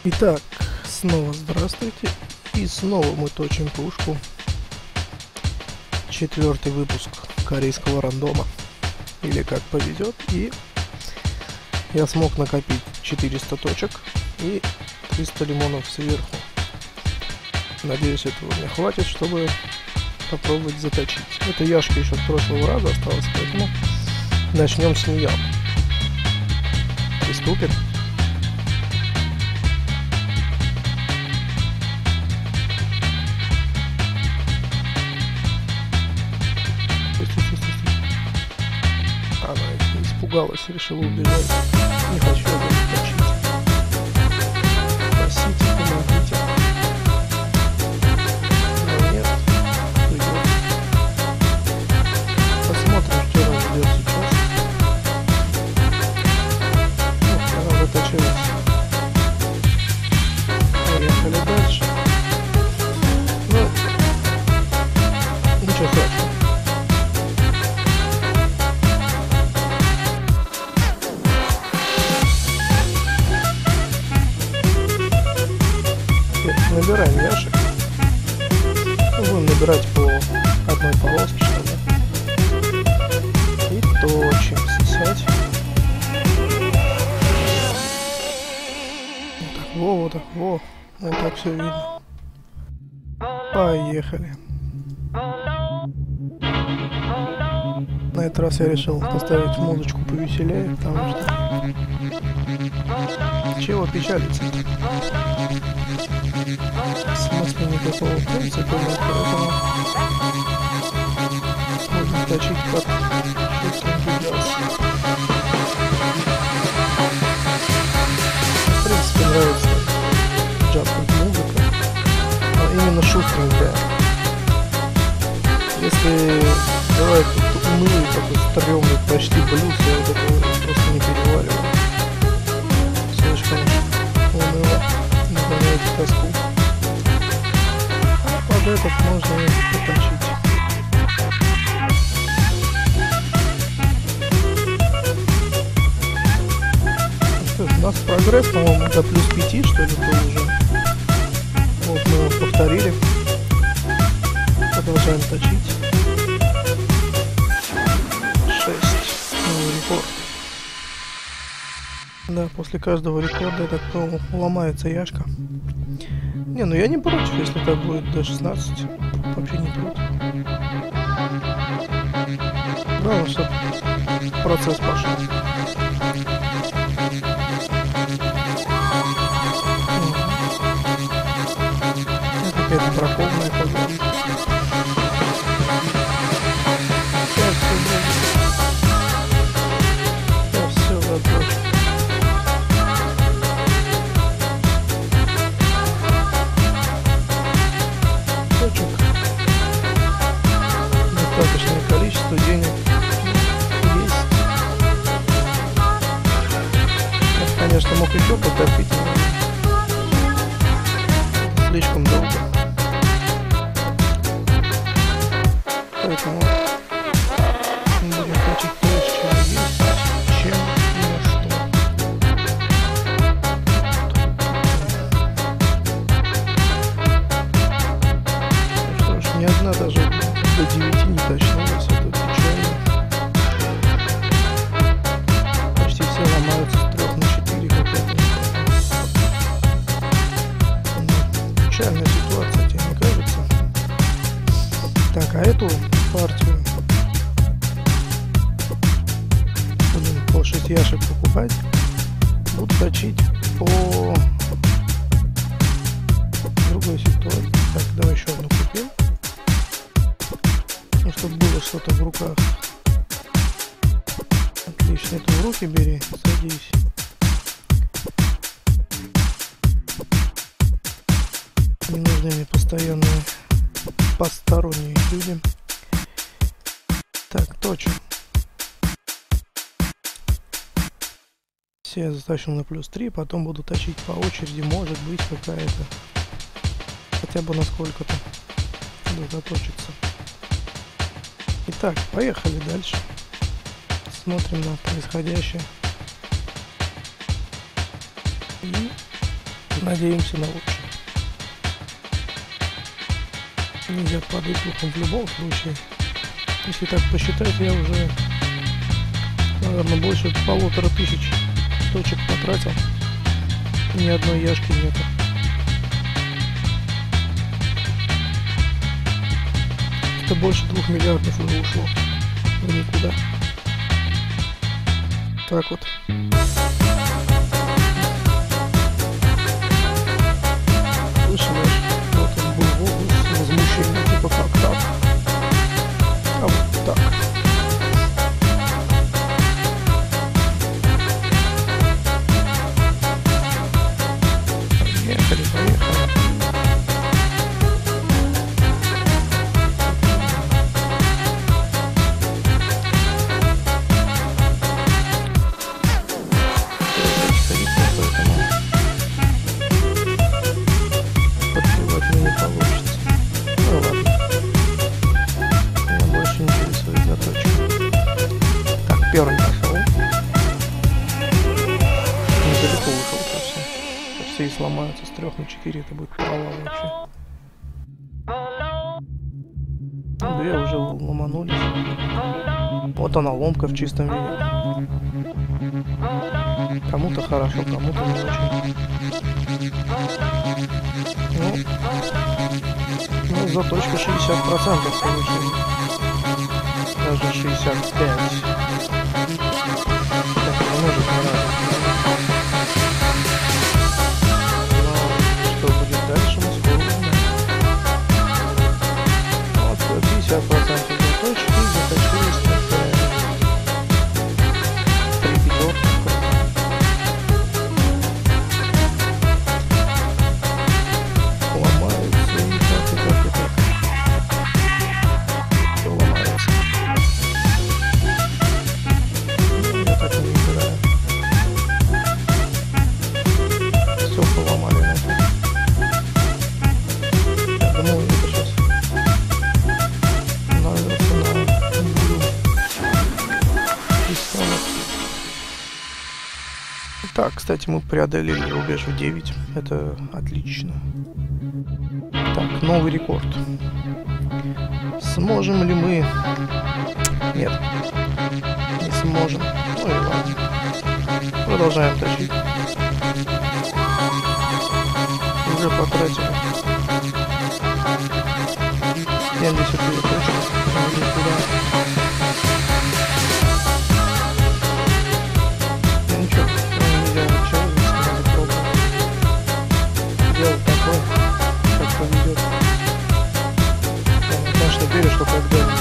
Итак, снова здравствуйте. И снова мы точим пушку. 4-й выпуск корейского рандома. Или как повезет. И я смог накопить 400 точек и 300 лимонов сверху. Надеюсь, этого мне хватит, чтобы попробовать заточить. Это яшка еще с прошлого раза осталась, поэтому начнем с нее. Приступим. Она испугалась, решила убежать. Не хочу ее заточить. Спасите, помогите. Но нет, придется. Посмотрим, что нас ждет сейчас. Она заточилась. Поехали дальше. Ну, ничего страшного. Набираем яшек. Будем набирать по одной полоске, чтобы. И точим. Сосать. Вот так, вот так все видно. Поехали. На этот раз я решил поставить музычку повеселее, потому что чего печалиться? Смысла никакого в принципе нет, поэтому можно точить как чувствуем делать. В принципе нравится джаз-музыка, а именно шустренькая. Если бывает унылый такой стрёмный, почти блюз, я вот этого просто не перевариваю. Слишком уныло, нагоняет тоску. А под этот можно и поточить. Ну что ж, у нас прогресс, по-моему, до плюс 5, что ли, был уже. Вот мы его повторили. Продолжаем точить. 6. Новый рекорд. Да, после каждого рекорда, я так понял, ломается яшка. Не, ну я не против, если так будет до 16. Вообще не против. Главное, чтобы процесс пошел. Это какая-то проколная погода. Все заточено. Точек. Достаточное количество денег есть. Я, конечно, мог еще покопить, но слишком долго. Поэтому будем точить то, с чем есть, чем и на что. Ну что ж, ни одна даже до 9 не точнулась, это печально. Почти все ломаются с 3 на 4 какая-то. Печальная ситуация, тебе не кажется? Так, а эту партию будем по 6 яшек покупать. Буду точить по другой ситуации. Так, давай еще одну купим. Ну, чтобы было что-то в руках. Отлично, эту в руки бери, садись. Не нужны мне постоянные посторонние люди. Так, точим. Все я затащил на плюс 3, потом буду точить по очереди, может быть какая-то, хотя бы на сколько-то заточится. Итак, поехали дальше. Смотрим на происходящее. И Надеемся на лучшее. Нельзя падать духом в любом случае. Если так посчитать, я уже, наверное, больше 1500 точек потратил. Ни одной яшки нету. Это больше 2 миллиардов уже ушло в никуда. Так вот. Слышишь, вот он был в области возмущения, типа как так? А вот так. Поехали, поехали. Первый пошел. Недалеко ушел совсем. Сейчас все и сломаются с 3 на 4, это будет провал вообще. Две уже ломанулись. Вот она, ломка в чистом виде. Кому-то хорошо, кому-то не очень. Ну, заточка 60% получилось. Даже 65. Может не надо. Но что будет дальше, мы скоро узнаем. Вот 50% заточки, заточились на 3 пятерки. Ломаются и так. Все ломается. Я так не выбираю. Все поломали нафиг. Я думал, это сейчас нравится на буду рисовать. Так, кстати, мы преодолели рубеж в 9. Это отлично. Так, новый рекорд. Сможем ли мы? Нет. Не сможем. Ну и ладно. Продолжаем тащить. Уже потратили 74 точек. Ну ничего, нельзя отчаиваться, надо пробовать. Делать такое, как поведет. Я, конечно, верю, что когда-нибудь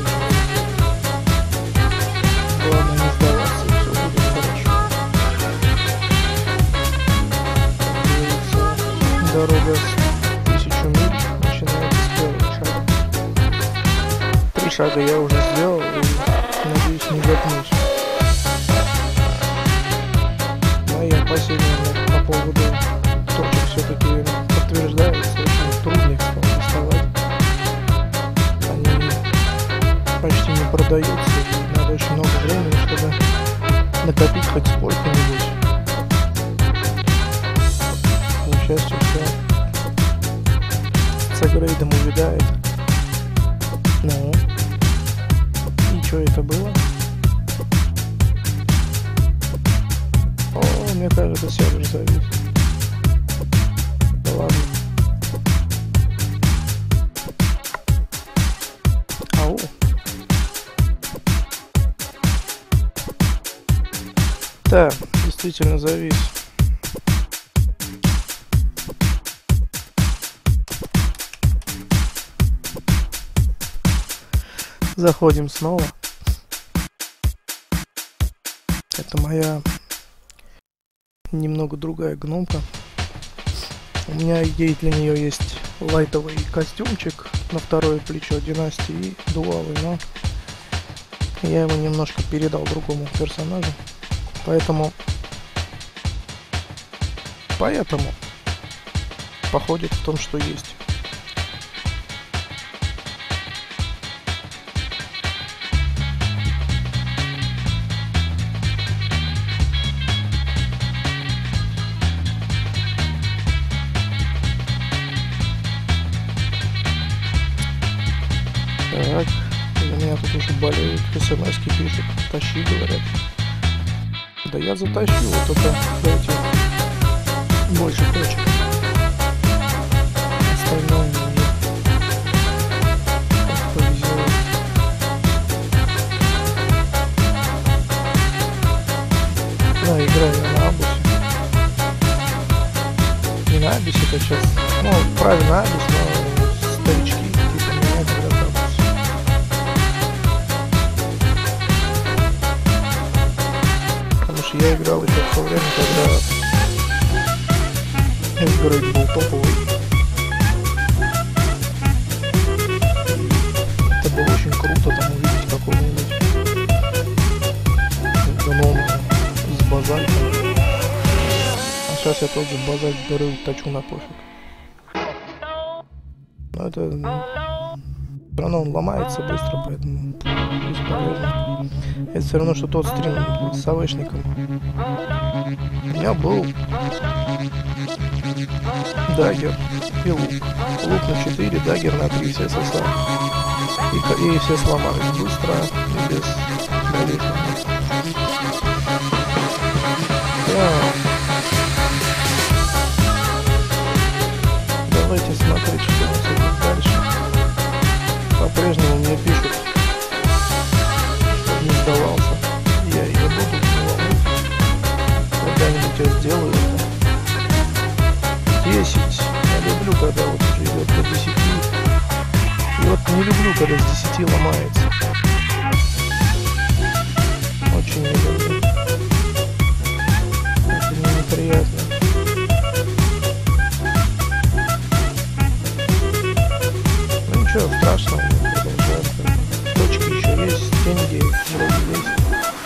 главное не сдаваться, и все будет хорошо. Дорога с 1000 миль начинается с первого шага. 3 шага я уже сделал и, надеюсь, не загнусь. Мои опасения по поводу точек все-таки подтверждаются. Очень трудно их стало доставать. Они почти не продаются, и надо очень много времени, чтобы накопить хоть сколько-нибудь. К счастью, все с апгрейдом увядает. Ну, и что это было? О, мне кажется, сервер завис. Да ладно. Ау. Да, действительно завис. Заходим снова. Это моя немного другая гномка. У меня есть для нее есть лайтовый костюмчик на второе плечо династии и дуалы, но я его немножко передал другому персонажу. Поэтому походит в том, что есть. меня тут уже болеют, смс-ки пишут, тащи, говорят. Да я затащу, вот только дайте больше точек. Остальное мне как повезет. Да, играю я на Абусе. Не на Абисе, это сейчас, ну, правильно Абис, но старички типа меня говорят Абус. Потому что я играл еще в то время, когда Эсгрейд был топовый. Это было очень круто там увидеть какого-нибудь гнома с базальтом. А сейчас я тот же базальт беру и точу на пофиг. Но это... Все равно он ломается быстро, поэтому бесполезно. Это все равно, что тот стрим с АВшником. У меня был дагер и лук. Лук на 4, дагер на 3, все СССР. И все сломались быстро и без болезней. Давайте смотреть, что у нас идет дальше. По-прежнему мне пишут, что не сдавался. Я и не буду, не волнуйтесь. Когда-нибудь я сделаю это. 10. Я люблю, когда вот уже идет до 10. И вот не люблю, когда с 10 ломается. Очень не люблю. Это мне неприятно. Ну ничего страшного, мы продолжаем. Точки еще есть, деньги вроде есть.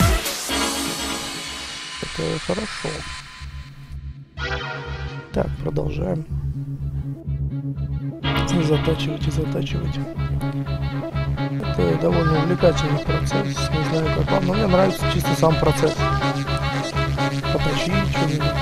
Это хорошо. Так, продолжаем. Затачивать и затачивать. Это довольно увлекательный процесс. Не знаю, как вам, но мне нравится чисто сам процесс. Поточить что-нибудь.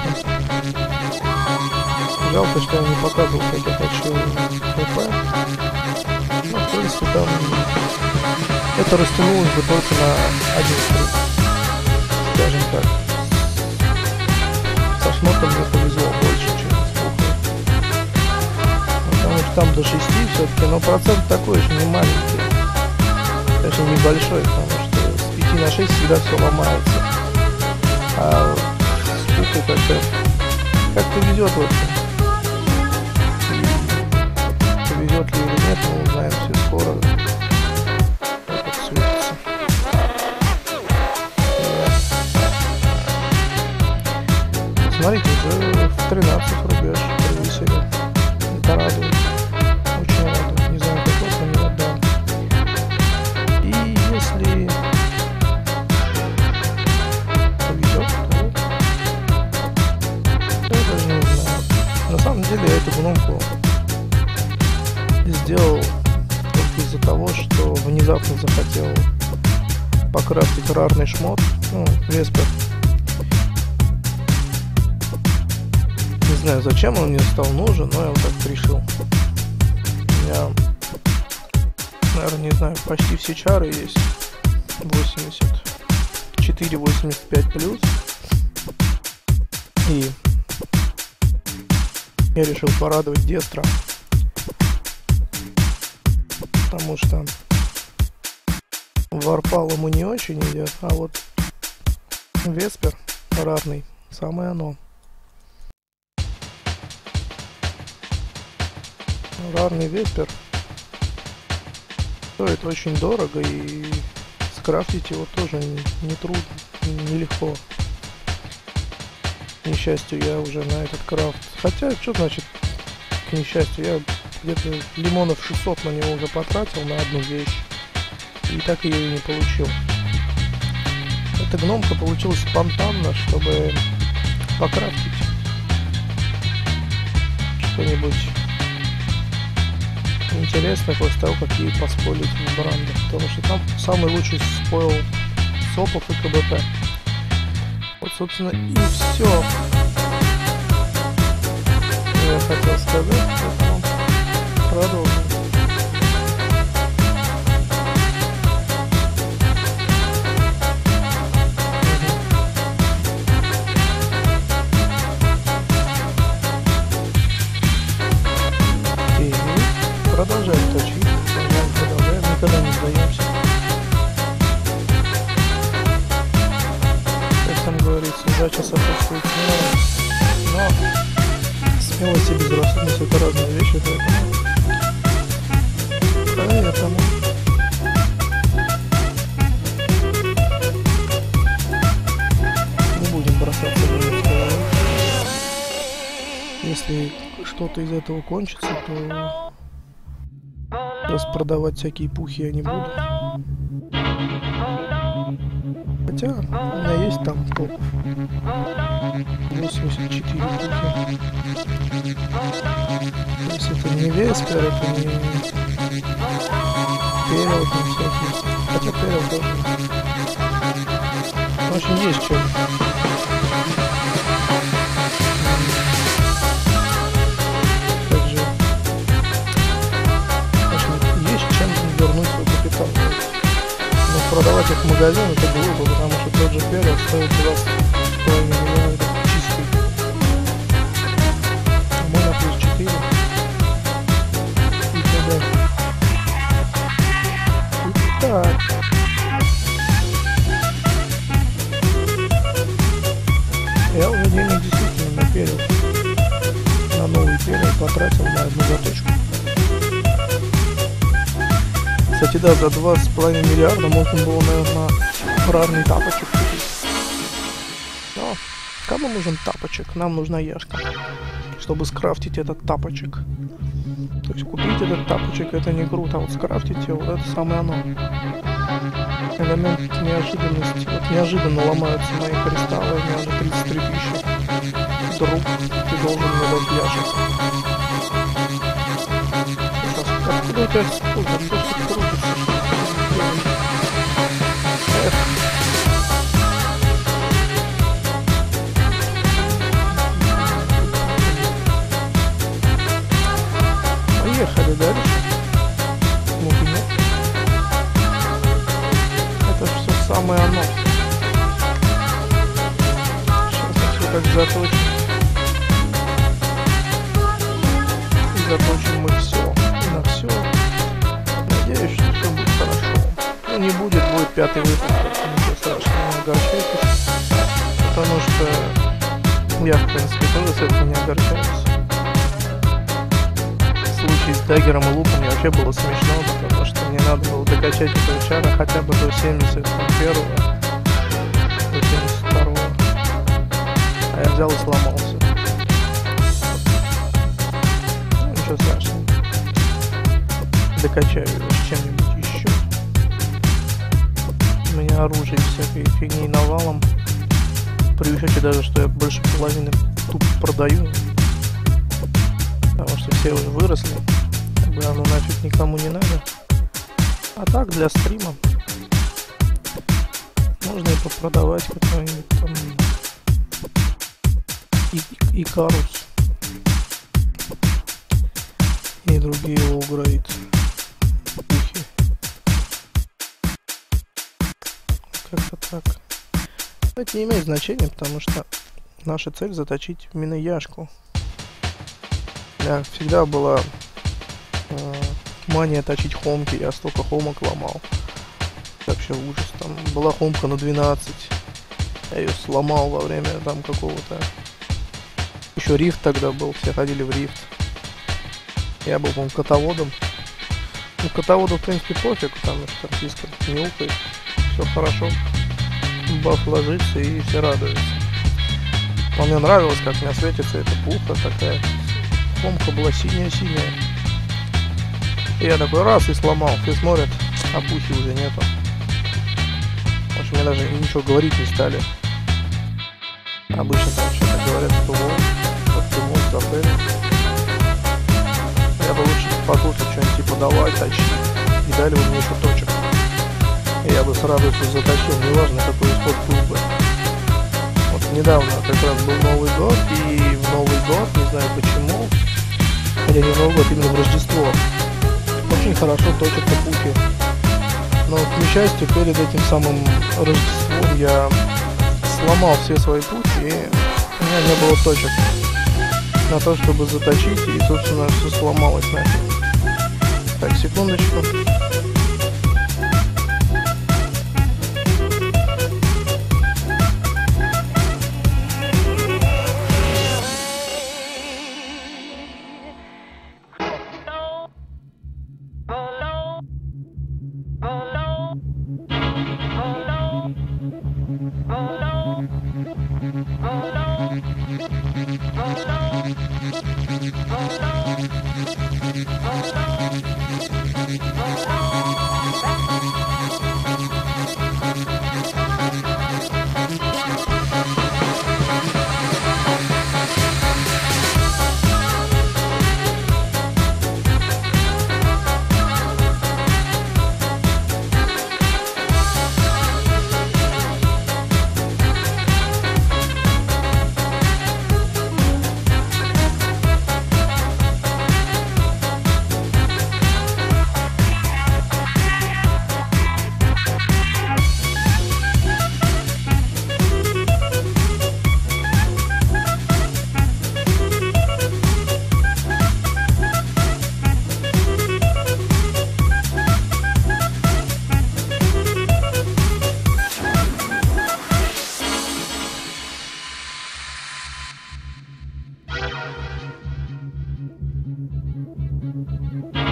Жалко, что я не показывал, как я точил ПП. Ну, в принципе, там это растянулось бы только на один стрим. Скажем так. Со шмотом мне повезло больше, чем с пухой. Потому что там до 6 все-таки, но процент такой же не маленький. Конечно, небольшой, потому что с 5 на 6 всегда все ломается. А вот с пухой как-то везет в общем. Повезет ли или нет, мы узнаем все скоро. Как это светится. Смотрите, уже в 13 рубеж превысили. Это радует. Очень радует. Не знаю, какой он меня отдал. И если повезет, то я даже не знаю. На самом деле я эту гномку сделал только из-за того, что внезапно захотел покрафтить рарный шмот, ну, Веспер. Не знаю, зачем он мне стал нужен, но я вот так решил. У меня, наверное, не знаю, почти все чары есть. 84-85 плюс. И я решил порадовать Дестра. Потому что варпал ему не очень идет, а вот Веспер рарный, самое оно. Рарный Веспер стоит очень дорого, и скрафтить его тоже не трудно, нелегко. К несчастью, я уже на этот крафт. Хотя, что значит к несчастью, я где-то лимонов 600 на него уже потратил на одну вещь, и так ее и не получил. Эта гномка получилась спонтанно, чтобы покрафтить что-нибудь интересное после того, как ей поспойлить в брандах, потому что там самый лучший спойл сопов и КБП. Вот, собственно, и все. Я хотел сказать, поэтому продолжим. Смелость и безрассудность — это разные вещи, поэтому не будем бросаться в это. Если что-то из этого кончится, то распродавать всякие пухи я не буду. Хотя у меня есть там топ 84 пухи. То есть это не Веспер, это не Перел, там всякие. Хотя Перел тоже. В общем, есть чем. Также, в общем, есть чем вернуть свой капитал. Но продавать их в магазин — это глупо, потому что тот же Перел стоит 20,5 миллиардов чистый. А мой на плюс 4. И т.д. Так. Я уже денег действительно наперил. На новый Перел потратил на одну заточку. Кстати, да, за 2,5 миллиарда можно было, наверное, рарный тапочек купить. Но кому нужен тапочек? Нам нужна яшка, чтобы скрафтить этот тапочек. То есть купить этот тапочек — это не круто, а вот скрафтить его — это самое оно. Элемент неожиданности. Вот неожиданно ломаются мои кристаллы, у меня уже 33 тысячи. Друг, ты должен мне дать яшек. Откуда у тебя сколько? Что все крутится? Эх. Поехали дальше. Ну и нет. Это все самое оно. Сейчас мы все так заточим. И заточим мы все. На все. Надеюсь, что все будет хорошо. Ну, не будет пятый выпуск. Ничего страшного, не огорчайтесь. Потому что я, в принципе, тоже с этого не огорчаюсь. В случае с даггером и луком мне вообще было смешно, потому что мне надо было докачать этого чара хотя бы до 71-го, до 72-го. А я взял и сломался. Ну, ничего страшного. Докачаю его с чем-нибудь еще. У меня оружие всякой фигни навалом. При учете даже, что я больше половины тупо продаю. Потому что все уже выросли. Как бы оно нафиг никому не надо. А так, для стрима можно и попродавать какой-нибудь там Икарус и другие лоу-грейд пухи. Как-то так. Это не имеет значения, потому что наша цель — заточить именно яшку. У меня всегда была мания точить хомки, я столько хомок ломал. Вообще ужас. Там была хомка на 12. Я ее сломал во время там какого-то... Еще рифт тогда был, все ходили в рифт. Я был, по-моему, котоводом. Ну, котоводу, в принципе, пофиг, потому что там диск мяукает. Все хорошо. Баф ложится и все радуются. Но мне нравилось, как у меня светится эта пуха такая. Хомка была синяя-синяя. И я такой раз и сломал. Все смотрят, а пухи уже нету. Потому что мне даже ничего говорить не стали. Обычно там что-то говорят, что волк, вот ты волк заферил. Я бы лучше послушал что-нибудь типа давай, точи. И дали бы мне еще точек. И я бы с радостью заточил, неважно какой исход был бы. Вот недавно как раз был Новый год, и в Новый год, не знаю почему, хотя не в Новый год, именно в Рождество, очень хорошо точатся пухи. Но, к несчастью, перед этим самым Рождеством я сломал все свои пухи, и у меня не было точек на то, чтобы заточить, и, собственно, все сломалось нафиг. Так, секундочку.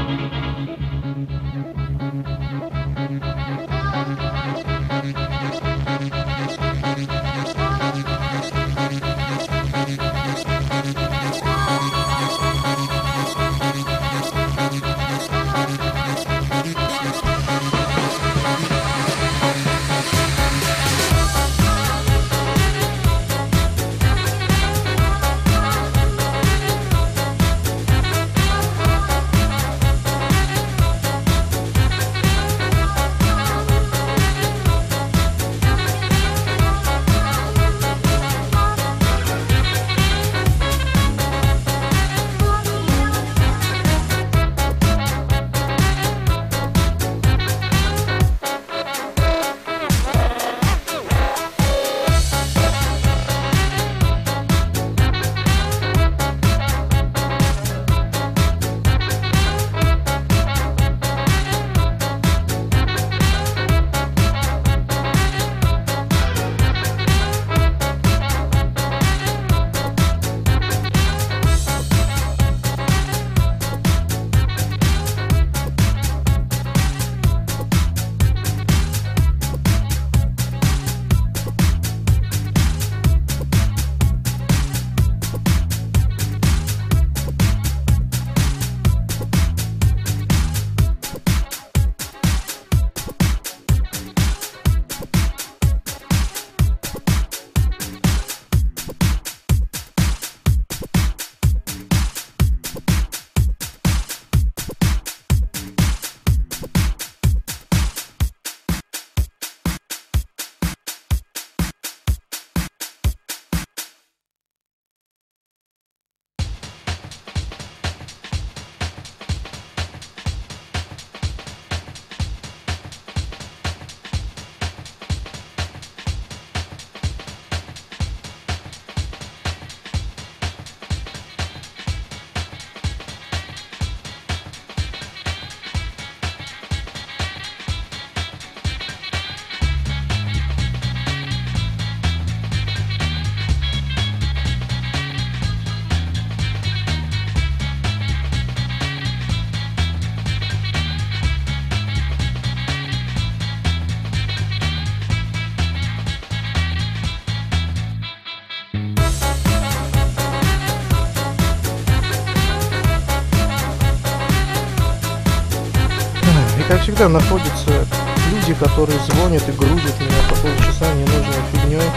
Как всегда, находятся люди, которые звонят и грузят меня по полчаса ненужной фигней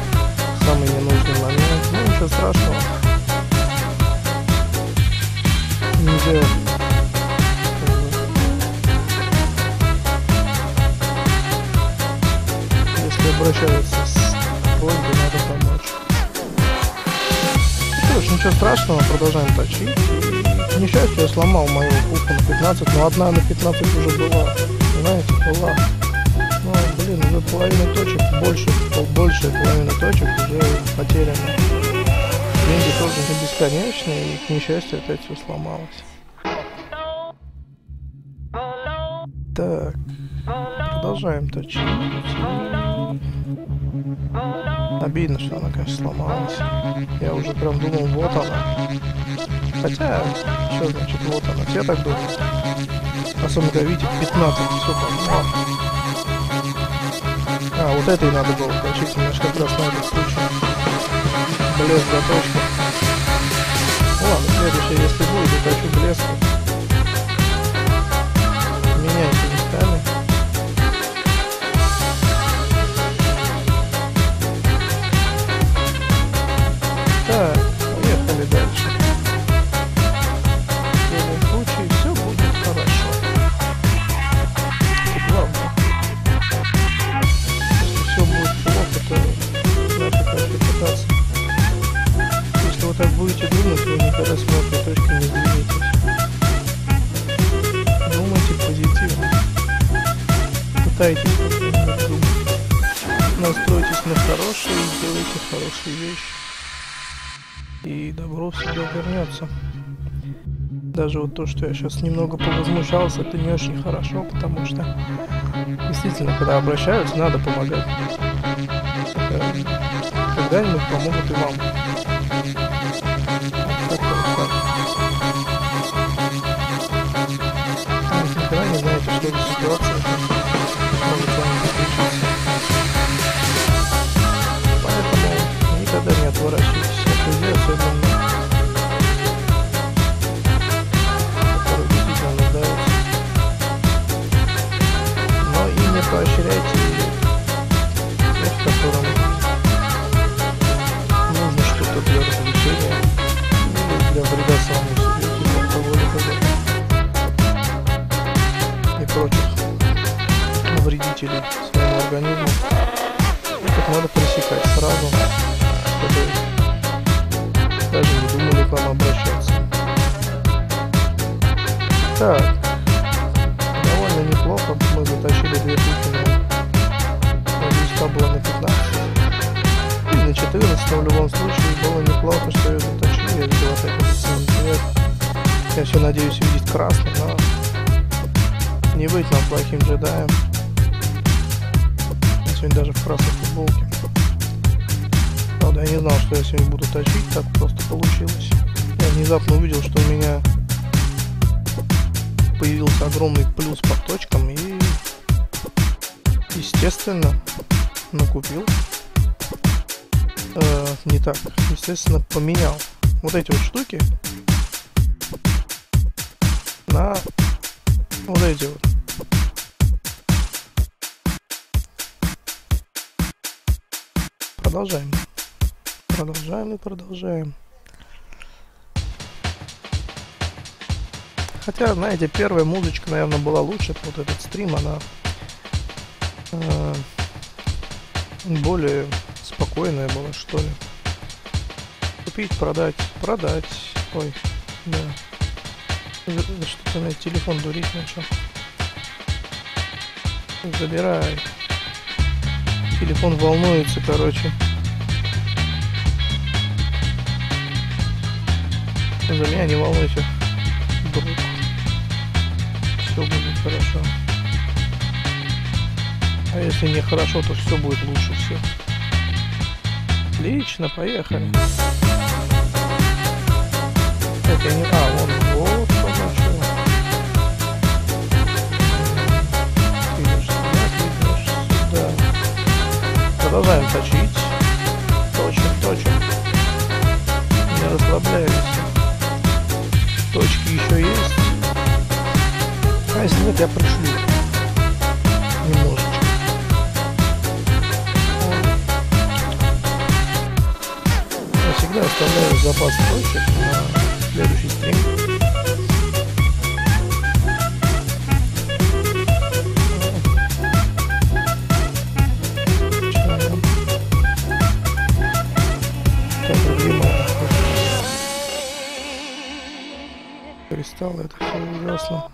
в самый ненужный момент. Ну, ничего страшного. Нельзя. Если обращаются с просьбой, надо помочь. Что ж, ничего страшного, продолжаем точить. К несчастью, я сломал мою пушку на 15, но одна на 15 уже была. Понимаете, была. Ну, блин, уже половина точек, большая половина точек уже потеряна. Деньги тоже не бесконечные, и к несчастью опять все сломалось. Так, продолжаем точить. Обидно, что она, конечно, сломалась. Я уже прям думал, вот она. Хотя, что значит вот она? Все так думают. Особенно, когда видите, 15, все там. А, вот это и надо было точить. У меня же как раз на этот случай блеск заточка. Ладно, следующее, если будет, я хочу блеск. Меняйте местами. Так, поехали дальше. В любом случае, все будет хорошо. Это главное. Если все будет плохо, то надо как-то пытаться. Если вы так будете думать, вы никогда с мертвой точки не двинетесь. Думайте позитивно. Пытайтесь как-то думать. Настройтесь на хорошее и делайте хорошие вещи. И добро всегда вернется. Даже вот то, что я сейчас немного повозмущался, это не очень хорошо, потому что действительно, когда обращаются, надо помогать. Когда-нибудь помогут и вам. Как-то вот так. Так, довольно неплохо. Мы затащили 2 тучи на 200 было на 15. И на 14 в любом случае было неплохо, что ее затащили. Я видел опять этот синий цвет. Я все надеюсь увидеть красный, но не быть нам плохим джедаем. Я сегодня даже в красной футболке. Правда, я не знал, что я сегодня буду точить, так просто получилось. Я внезапно увидел, что у меня появился огромный плюс по точкам и, естественно, накупил. Не так, естественно, поменял вот эти вот штуки на вот эти вот. Продолжаем. Продолжаем и продолжаем. Хотя, знаете, первая музычка, наверное, была лучше. Вот этот стрим, она более спокойная была, что ли. Купить, продать, продать. Ой, да. Что-то на телефон дурить начал. Забирай. Телефон волнуется, короче. За меня не волнуйся, друг. Все будет хорошо. А если не хорошо, то все будет лучше всех. Отлично, поехали. Так, я не... вон, вот, нашел. Идешь сюда. Продолжаем точить. Точим. Не расслабляемся. Точки еще есть. А если нет, я пришлю. Немножечко. Я всегда оставляю запас точек на следующий стрим. Кристалл, это все ужасно.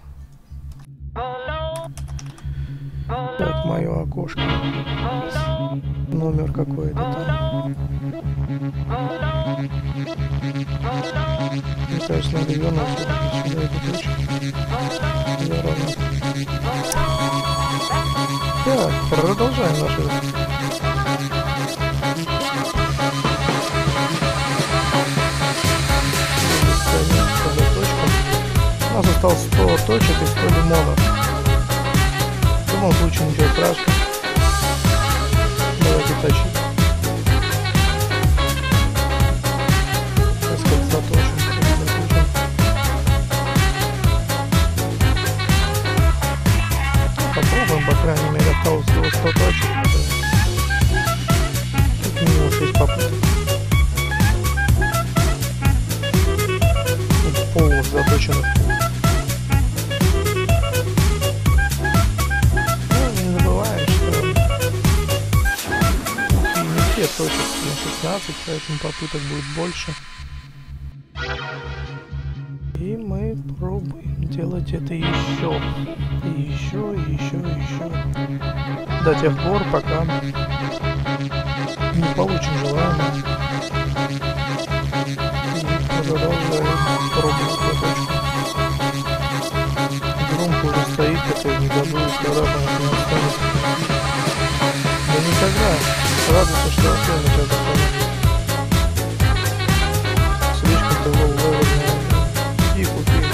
Так, мое окошко. Номер какой-то там. Мне кажется, надо вернуть все-таки сюда эту точку. Зараза. Так, продолжаем нашу. У нас осталось 100 точек и 100 лимонов. В любом случае ничего страшного. Давайте тащить. Сейчас как заточим. Попробуем, по крайней мере, осталось всего 100 точек. Тут минимум 6 попыток. Тут полных заточенных. Точек на 16, поэтому попыток будет больше. И мы пробуем делать это еще. И еще. До тех пор, пока не получим желаемое. И продолжаем пробовать точку. Громко уже стоит, такой негодует, когда она не останется. Да никогда. Радуется, что вообще на тебя заходит. Слишком ты ловный. Иди купи.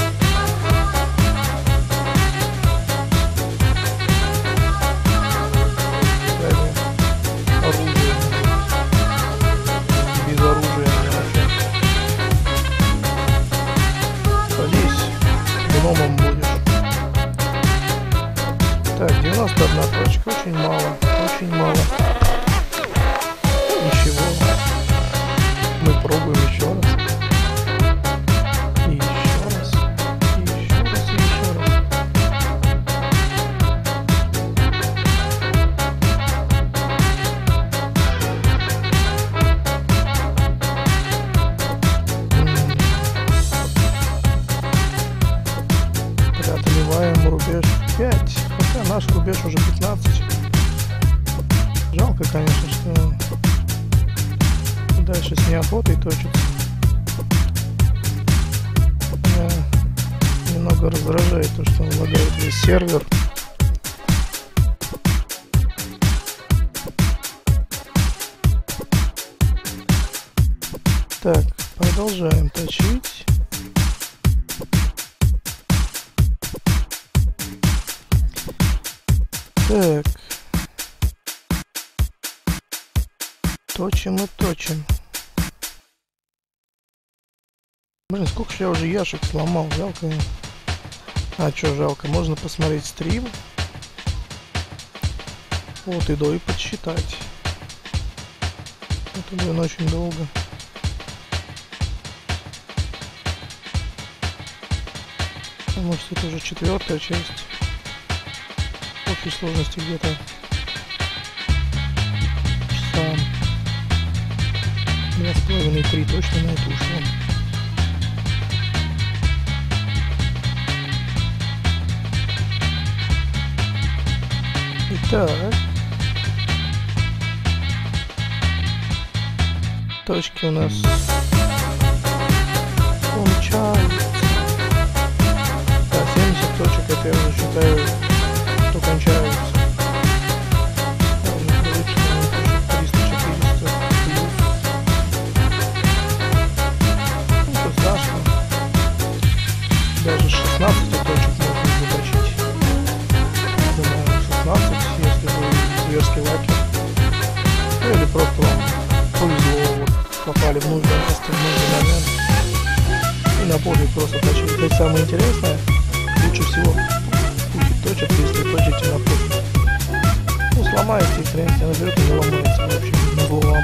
Дай мне оружие. Без оружия не вообще. Садись. Гномом будешь. Так, 91 точка. Очень мало. Очень мало. Ничего. Мы пробуем еще раз. И еще раз. И еще раз. И еще раз. рубеж уже 15. Жалко, конечно, что дальше с неохотой точится. Меня немного раздражает то, что он лагает весь сервер. Так, продолжаем точить. Так. Точим и точим. Блин, сколько же я уже яшек сломал, жалко. А чё жалко, можно посмотреть стрим. Вот и до и подсчитать. Это, блин, очень долго. А может, это уже 4-я часть. В общей сложности где-то часа 2,5-3 точно на это ушло. Итак, точки у нас кончаются. Да, 70 точек, это я уже считаю, что кончаются. Ничего страшного. Даже 16 точек можно заточить. Думаю, 16, если вы зверский лакер. Ну или просто вам повезло, вот, попали в нужное место, в нужный момент. И на поле просто точить. Это самое интересное. Лучше всего пучить точек, если точите на поле. Ну, сломается и хрен себя наберет, и не ломается вообще, на зло вам.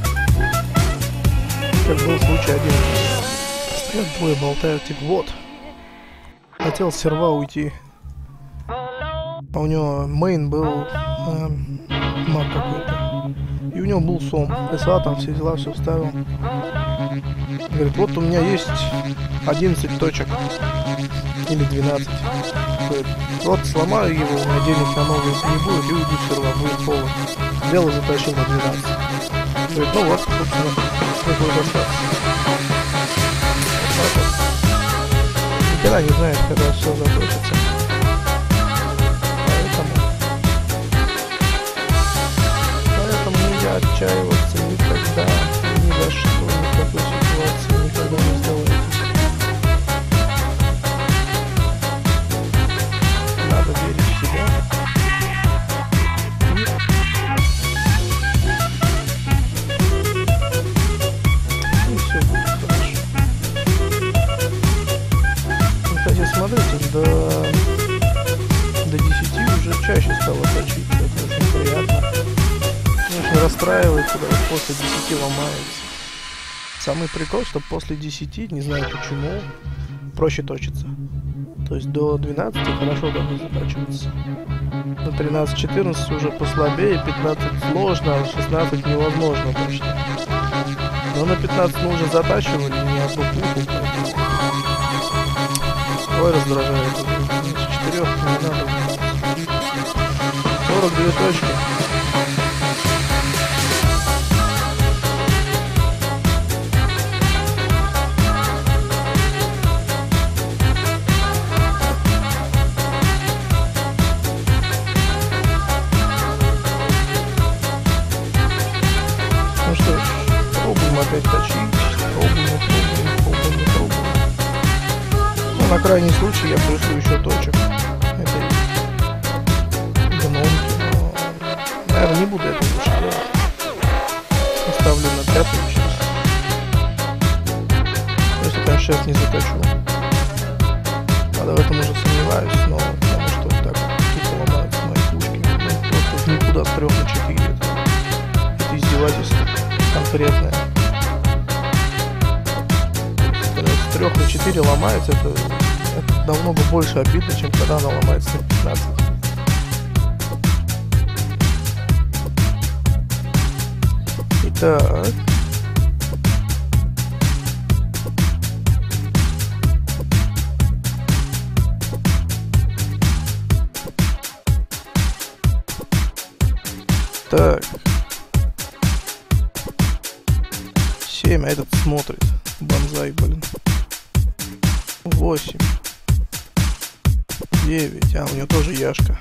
Как был случай один. Стоят двое, болтают, типа, вот. Хотел с серва уйти. А у него мейн был маг какой-то. И у него был сом. СА там все дела, все вставил. Говорит, вот у меня есть 11 точек. Или 12. Говорит, вот сломаю его, у меня денег на новые не будет, и уйду с серва, будет повод. Дело затащил на 12. Говорит, ну вот, собственно, такой достаточно. Никогда не знаешь, когда все закончится. Поэтому нельзя отчаиваться никогда, ни за что, ни в какой ситуации, никогда не сдавайтесь. Надо верить в себя. И все будет хорошо. Кстати, смотрите, до 10 уже чаще стало точить, это очень приятно. Конечно, расстраивает, когда после 10 ломается. Самый прикол, что после 10, не знаю почему, проще точится. То есть до 12 хорошо должно затачиваться. На 13-14 уже послабее, 15 сложно, а 16 невозможно точно. Но на 15 мы уже затачивали, не одну пуху. Ой, раздражает. С 4 не надо. 42 точки. Ну что ж, пробуем опять точить. Пробуем. Ну, на крайний случай я пришлю еще точек. Это гномки, но, наверное, не буду это лучше делать. Оставлю на 5-ю часть. Если, конечно, сейчас не заточу. Правда, в этом уже сомневаюсь, но потому что так тупо ломаются мои пушки. Ну, просто никуда с 3 на 4. Это издевательство конкретное. Когда с 3 на 4 ломается, это намного больше обидно, чем когда она ломается на 15. Итак. Так. 7, а этот смотрит. Бонзай, блин. 8. 9. А, у него тоже яшка.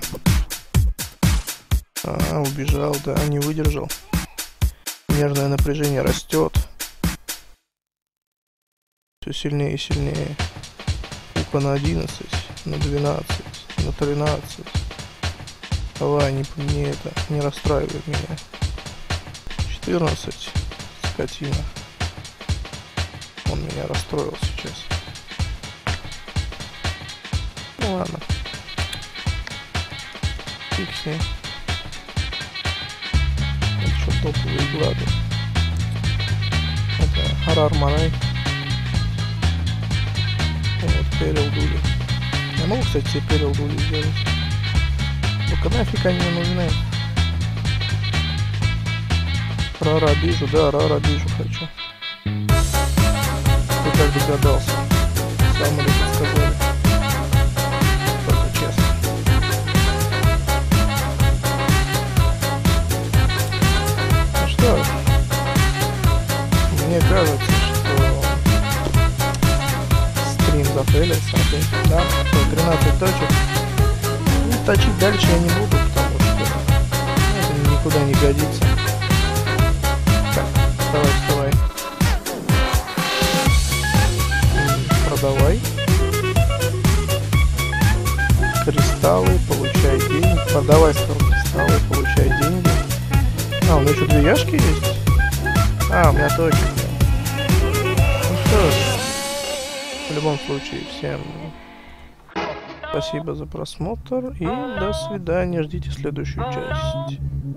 А, убежал, да, не выдержал. Нервное напряжение растет. Все сильнее и сильнее. Ука на 11, на 12, на 13. Давай, не это, не расстраивает меня. 14. Скотина. Он меня расстроил сейчас. Ну ладно. Фиг с ним. Это что, топовые глады. Это Арар Марай. Вот, Перил Дули. Я могу, кстати, себе Перил Дули сделать. Только нафиг они мне нужны. Рара Бижу, да, Рара Бижу хочу. Ты как догадался? Сам или подсказали? Только честно. Ну что ж, мне кажется, что стрим зафейлился. Да, 13 точек. И точить дальше я не буду, потому что это никуда не годится. Так, вставай. Продавай. Кристаллы, получай деньги. Продавай, сказал, кристаллы, получай деньги. А, у меня еще 2 яшки есть? А, у меня точек. Ну что ж, в любом случае, всем спасибо за просмотр и до свидания. Ждите следующую часть.